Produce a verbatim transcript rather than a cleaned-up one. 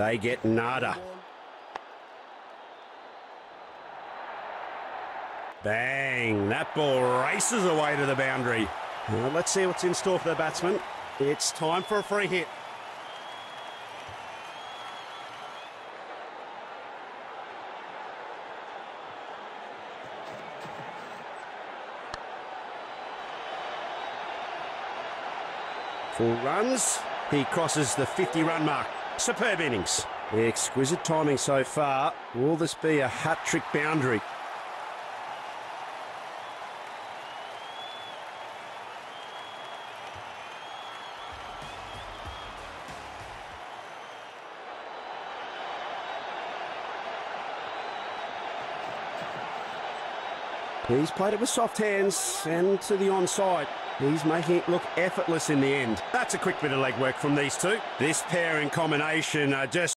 They get nada. Bang! That ball races away to the boundary. Well, let's see what's in store for the batsman. It's time for a free hit. Full runs. He crosses the fifty-run mark. Superb innings. Exquisite timing so far. Will this be a hat-trick boundary? He's played it with soft hands and to the onside. He's making it look effortless in the end. That's a quick bit of legwork from these two. This pair in combination are just